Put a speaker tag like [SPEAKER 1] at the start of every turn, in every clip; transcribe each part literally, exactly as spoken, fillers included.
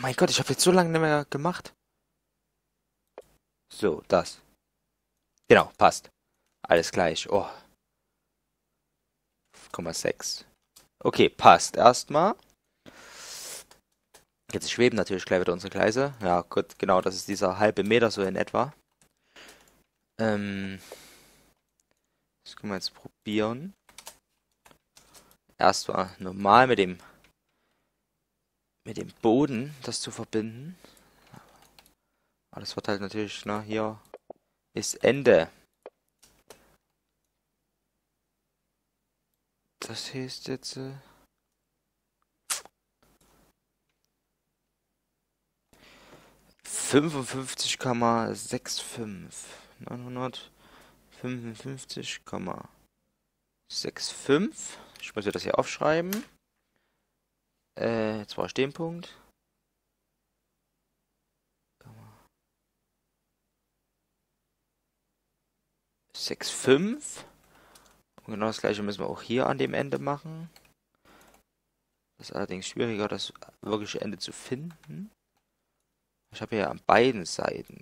[SPEAKER 1] mein Gott, ich habe jetzt so lange nicht mehr gemacht. So, das. Genau, passt. Alles gleich. Oh, fünf Komma sechs. Okay, passt. Erstmal. Jetzt schweben natürlich gleich wieder unsere Gleise. Ja, gut, genau, das ist dieser halbe Meter so in etwa. Ähm, das können wir jetzt probieren. Erstmal normal mit dem mit dem Boden das zu verbinden. Aber das wird halt natürlich, na, hier ist Ende. Das heißt jetzt äh, fünfundfünfzig Komma fünfundsechzig. neunhundertfünfundfünfzig Komma fünfundsechzig. Ich muss mir das hier aufschreiben. Äh, jetzt war ich den Punkt. sechs Komma fünf. Und genau das gleiche müssen wir auch hier an dem Ende machen. Das ist allerdings schwieriger, das wirkliche Ende zu finden. Ich habe ja an beiden Seiten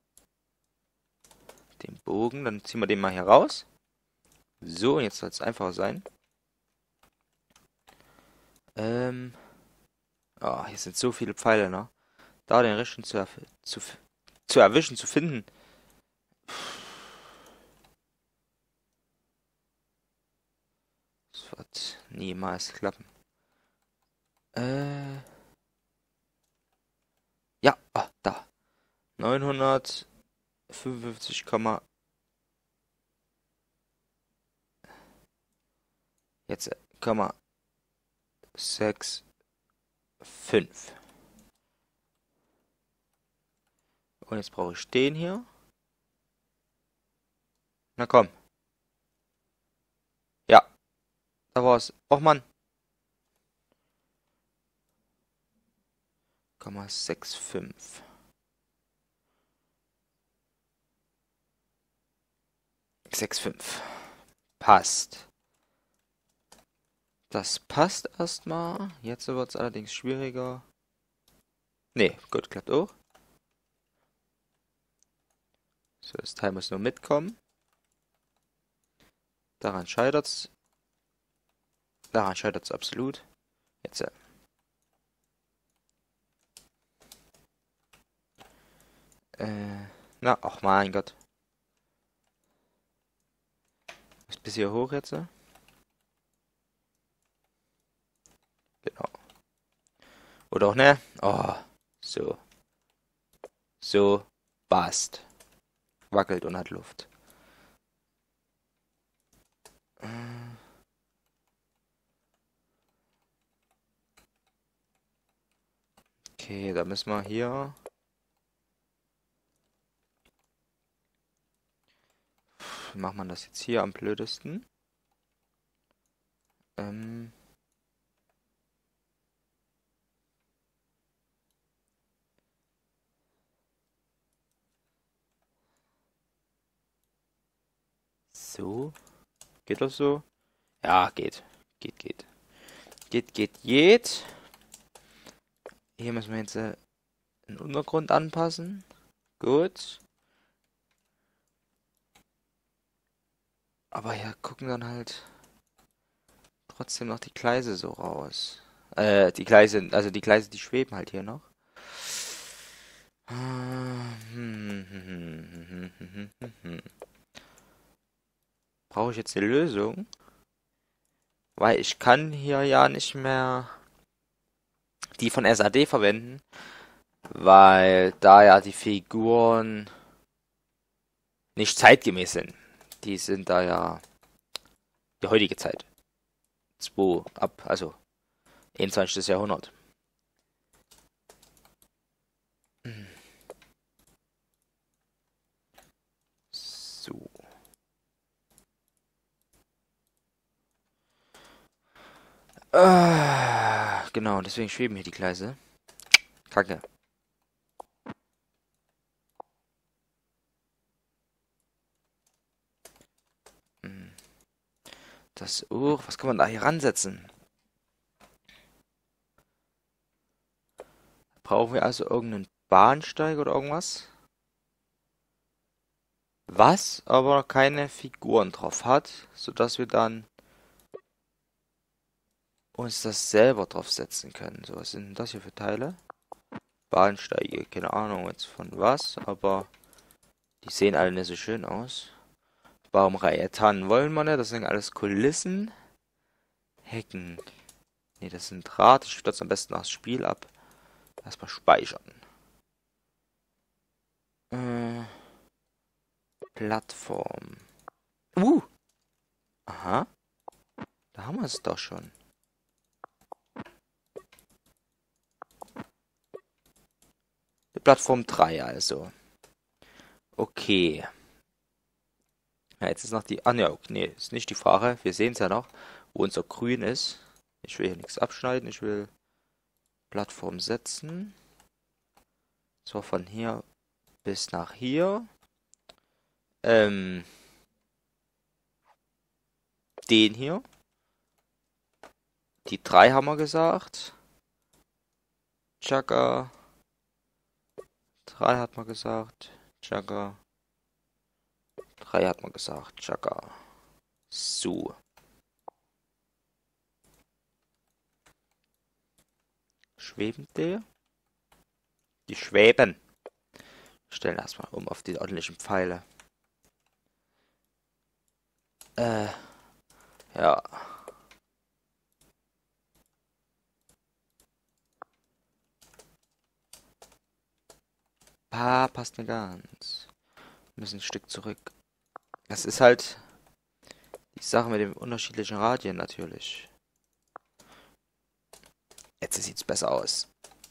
[SPEAKER 1] den Bogen. Dann ziehen wir den mal hier raus. So, und jetzt soll es einfacher sein. Ähm. Oh, hier sind so viele Pfeile, ne? Da den richtigen zu, erf- zu, f- zu erwischen, zu finden. Das wird niemals klappen. Äh. Ja, ah, da. neunhundertfünfundfünfzig, jetzt äh, Komma sechs fünf. Und jetzt brauche ich den hier. Na komm. Ja, da war's. Och Mann. Komma sechs fünf. sechs fünf. Passt. Das passt erstmal. Jetzt wird es allerdings schwieriger. Nee, gut, klappt auch. So, das Teil muss nur mitkommen. Daran scheitert's. Daran scheitert's absolut. Jetzt. Äh, äh, na, ach mein Gott. Muss bis hier hoch jetzt. Äh? Genau. Oder auch ne? Oh, so. So. Passt. Wackelt und hat Luft. Äh, Okay, da müssen wir hier. Wie macht man das jetzt hier am blödesten? Ähm. So. Geht das so? Ja, geht. Geht, geht. Geht, geht, geht. Hier müssen wir jetzt äh, den Untergrund anpassen. Gut. Aber hier gucken dann halt trotzdem noch die Gleise so raus. Äh, die Gleise, also die Gleise, die schweben halt hier noch. Brauche ich jetzt eine Lösung? Weil ich kann hier ja nicht mehr die von S A D verwenden, weil da ja die Figuren nicht zeitgemäß sind. Die sind da ja die heutige Zeit. zwei ab, also einundzwanzigstes. Jahrhundert. So. Ah, genau, deswegen schweben hier die Gleise. Kacke. Hm. Das Uhr, was kann man da hier ransetzen? Brauchen wir also irgendeinen Bahnsteig oder irgendwas? Was aber keine Figuren drauf hat, sodass wir dann uns das selber draufsetzen können. So, was sind denn das hier für Teile? Bahnsteige, keine Ahnung jetzt von was, aber die sehen alle nicht so schön aus. Baumreihe, Tannen wollen wir nicht, das sind alles Kulissen. Hecken. Ne, das sind Draht, ich stürze am besten das Spiel ab. Erstmal speichern. Äh, Plattform. Uh! Aha. Da haben wir es doch schon. Die Plattform drei also. Okay. Ja, jetzt ist noch die... Ah, ne, okay, nee, ist nicht die Frage. Wir sehen es ja noch, wo unser Grün ist. Ich will hier nichts abschneiden. Ich will Plattform setzen. So, von hier bis nach hier. Ähm... Den hier. Die drei haben wir gesagt. Chaka. drei hat man gesagt. Chaka. drei hat man gesagt. Chaka. So. Schwebende. Die schweben. Stellen erstmal um auf die ordentlichen Pfeile. Äh. Ja. Ah, passt nicht ganz. Wir müssen ein Stück zurück. Das ist halt die Sache mit den unterschiedlichen Radien natürlich. Jetzt sieht es besser aus.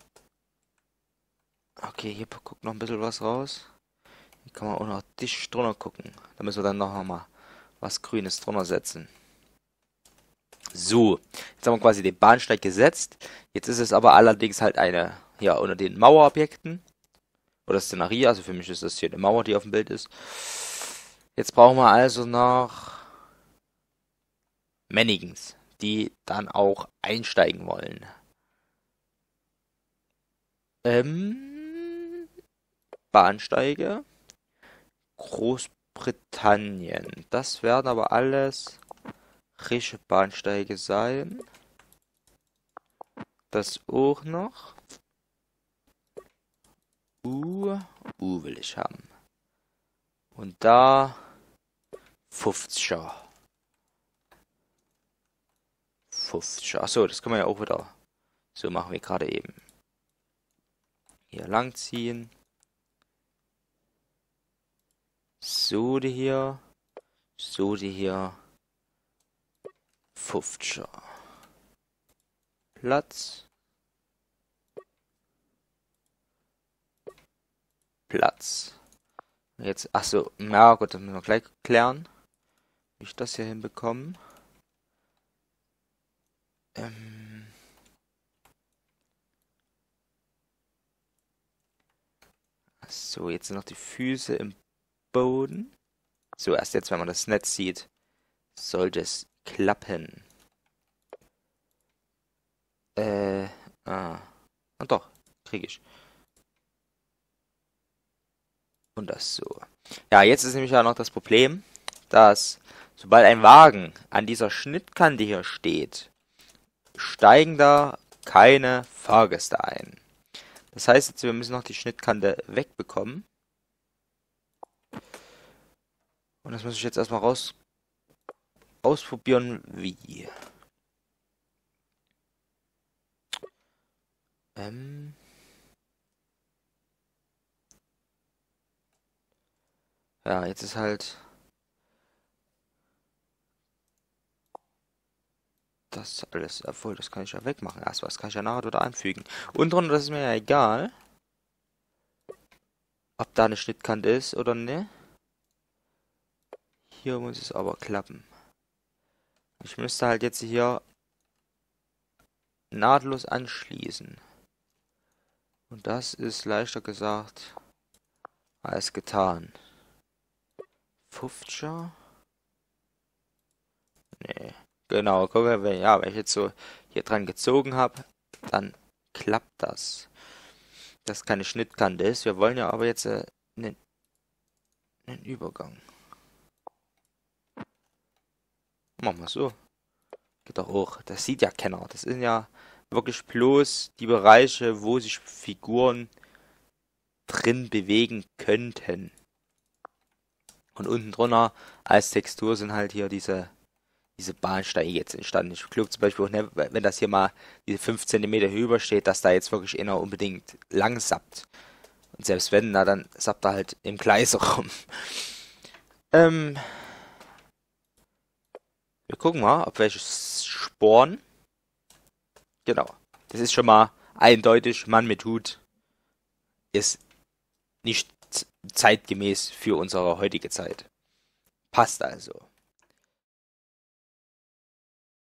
[SPEAKER 1] Okay, hier guckt noch ein bisschen was raus. Hier kann man auch noch dicht drunter gucken. Da müssen wir dann noch mal was Grünes drunter setzen. So, jetzt haben wir quasi den Bahnsteig gesetzt. Jetzt ist es aber allerdings halt eine, ja, unter den Mauerobjekten. Oder Szenerie, also für mich ist das hier eine Mauer, die auf dem Bild ist. Jetzt brauchen wir also noch Mannequins, die dann auch einsteigen wollen. Ähm, Bahnsteige. Großbritannien. Das werden aber alles frische Bahnsteige sein. Das auch noch. U, U will ich haben. Und da fünfziger. fünfziger. Achso, das können wir ja auch wieder so machen wie gerade eben. Hier lang ziehen. So die hier. So die hier. fünfziger. Platz. Platz. Jetzt, achso, na gut, das müssen wir gleich klären, wie ich das hier hinbekomme. Ähm. So, jetzt sind noch die Füße im Boden. So, erst jetzt, wenn man das Netz sieht, sollte es klappen. Äh, ah. Und doch, kriege ich. Und das so. Ja, jetzt ist nämlich ja noch das Problem, dass sobald ein Wagen an dieser Schnittkante hier steht, steigen da keine Fahrgäste ein. Das heißt jetzt, wir müssen noch die Schnittkante wegbekommen. Und das muss ich jetzt erstmal raus ausprobieren, wie. Ähm. Ja, jetzt ist halt das alles, obwohl, das kann ich ja wegmachen. Erst was kann ich ja nachher wieder anfügen. Und drunter, das ist mir ja egal, ob da eine Schnittkante ist oder ne. Hier muss es aber klappen. Ich müsste halt jetzt hier nahtlos anschließen. Und das ist leichter gesagt als getan. fünfziger? Nee. Genau, guck mal, ja, wenn ich jetzt so hier dran gezogen habe, dann klappt das. das keine Schnittkante ist. Wir wollen ja aber jetzt äh, einen, einen Übergang. Machen wir so. Geht doch auch. Das sieht ja keiner. Das sind ja wirklich bloß die Bereiche, wo sich Figuren drin bewegen könnten. Und unten drunter als Textur sind halt hier diese, diese Bahnsteige jetzt entstanden. Ich glaube zum Beispiel auch, ne, wenn das hier mal diese fünf Zentimeter höher steht, dass da jetzt wirklich einer unbedingt lang sappt. Und selbst wenn, na dann sappt er halt im Gleis rum. Ähm, wir gucken mal, ob welche Sporen. Genau. Das ist schon mal eindeutig, Mann mit Hut ist nicht zeitgemäß für unsere heutige Zeit. Passt also.